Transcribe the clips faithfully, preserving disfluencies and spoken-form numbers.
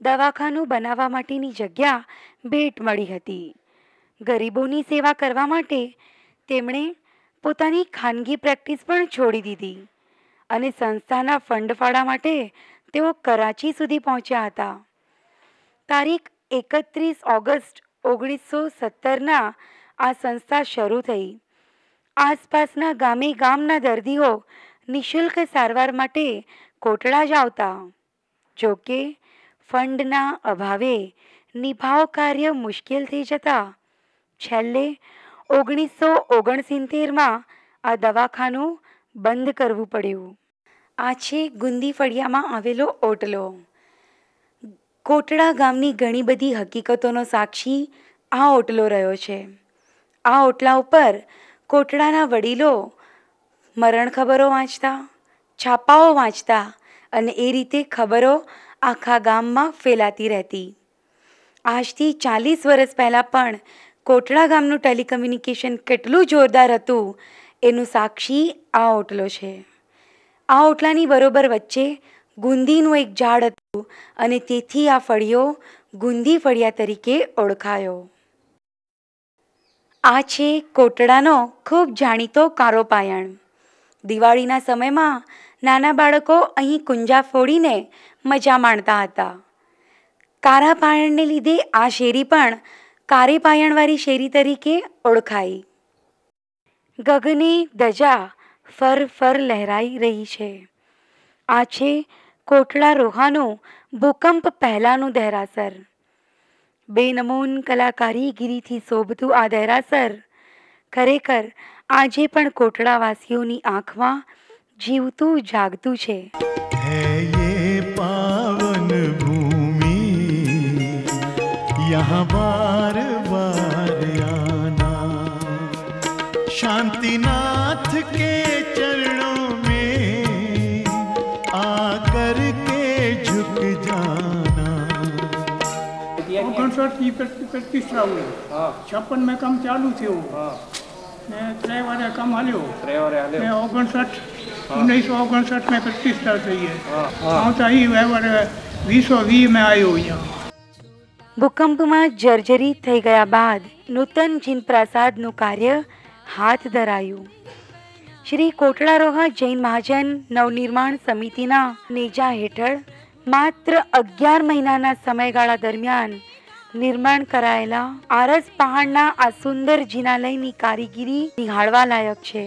દવાખાનું બનાવવા માટેની જગ્યા ભેટ મળી હતી. ગરીબોની સેવા કરવા માટે તેમણે પોતાની ખાનગી પ્રેક્ટિસ પણ છોડી દીધી અને સંસ્થાના ફંડફાળા માટે તેઓ કરાચી સુધી પહોંચ્યા હતા. તારીખ એકત્રીસ ઓગસ્ટ ઓગણીસો સત્તરના આ સંસ્થા શરૂ થઈ. આસપાસના ગામે ગામના દર્દીઓ નિઃશુલ્ક સારવાર માટે કોટડા જ આવતા. જોકે ફંડના અભાવે નિભાવ કાર્ય મુશ્કેલ થઈ જતા છેલ્લે ઓગણીસો ઓગણસિત્તેરમાં આ દવાખાનું બંધ કરવું પડ્યું. આ છે ગુંદી ફળિયામાં આવેલો ઓટલો. કોટડા ગામની ઘણી બધી હકીકતોનો સાક્ષી આ ઓટલો રહ્યો છે. આ ઓટલા ઉપર કોટડાના વડીલો મરણ ખબરો વાંચતા, છાપાઓ વાંચતા અને એ રીતે ખબરો આખા ગામમાં ફેલાતી રહેતી. આજથી ચાલીસ વર્ષ પહેલાં પણ કોટડા ગામનું ટેલિકમ્યુનિકેશન કેટલું જોરદાર હતું એનું સાક્ષી આ ઓટલો છે. આ ઓટલાની બરોબર વચ્ચે ગુંદીનું એક ઝાડ હતું અને તેથી આ ફળિયો ગુંદી ફળિયા તરીકે ઓળખાયો. આ છે કોટડાનો ખૂબ જાણીતો કારો પાયણ. દિવાળીના સમયમાં નાના બાળકો અહીં કુંજા ફોડીને મજા માણતા હતા. કારા પાયણને લીધે આ શેરી પણ કારે પાયણવાળી શેરી તરીકે ઓળખાઈ. ગગને ધજા ફર ફર લહેરાઈ રહી છે. આ છે કોટડા રોહાનું ભૂકંપ પહેલાંનું દેરાસર. બેનમૂન કલાકારીગીરીથી શોભતું આ દેરાસર ખરેખર આજે પણ કોટડાવાસીઓની આંખમાં જીવતું જાગતું છે. पावन भूमि यहाँ बार बार आना, शांतिनाथ के चरणों में आकर के झुक जाना. ઓગણસાઠ ની પ્રતિષ્ઠા हुई, छप्पन में काम चालू थयो ने त्रे वारे काम हाल्यो ने ઓગણસાઠ उन्नीसौ ओगणसठ में प्रतिष्ठा थी है. આવતા ही व्यवहार વીસો વીસ में आयो અહીંયા. ભૂકંપમાં જર્જરિત થઈ ગયા બાદ નૂતન જીન પ્રાસાદનું કાર્ય હાથ ધરાયું. શ્રી કોટડા રોહા જૈન મહાજન નવનિર્માણ સમિતિના નેજા હેઠળ માત્ર અગિયાર મહિનાના સમયગાળા દરમિયાન નિર્માણ કરાયેલા આરસ પહાડના આ સુંદર જિનાલયની કારીગીરી નિહાળવા લાયક છે.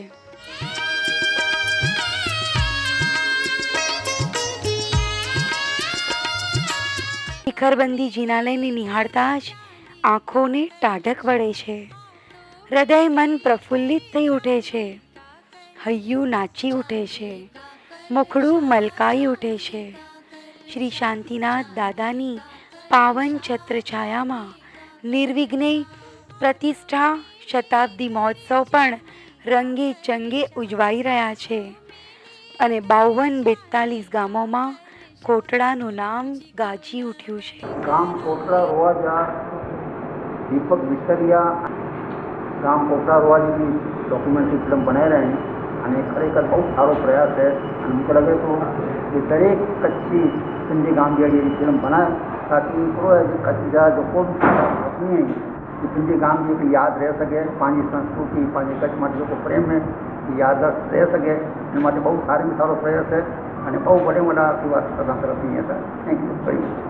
શિખરબંધી જિનાલયને નિહાળતા જ આંખોને ટાઢક વળે છે. હૃદય મન પ્રફુલ્લિત થઈ ઉઠે છે. હૈયું નાચી ઉઠે છે. મુખડું મલકાઈ ઉઠે છે. શ્રી શાંતિનાથ દાદાની પાવન છત્રછાયામાં નિર્વિઘ્ને પ્રતિષ્ઠા શતાબ્દી મહોત્સવ પણ રંગે ચંગે ઉજવાઈ રહ્યા છે અને બાવન બેતાલીસ ગામોમાં કોટડાનું નામ ગાજી ઉઠ્યું છે. ગામ કોટડા રોહા दीपक विसरिया गाम कोटड़ा रोहा जी डॉक्यूमेंट्री फिल्म बनाए रहे हैं અને ખરેખર બહુ સારો પ્રયાસ છે. અને મને લાગે તો કે દરેક કચ્છી सिंधी गांव जड़ी फिल्म बनाए ताकि पूरा कच्छ जा जो को अपनी कि सिंधी गांव जी याद रह सके, पानी संस्कृति पानी कच्छ माटे जो प्रेम है याददाश्त रह सके. ए बहुत सारी सारो प्रयास है और बहुत बड़े बड़ा आशीर्वाद प्रदान करती है. Thank you very much.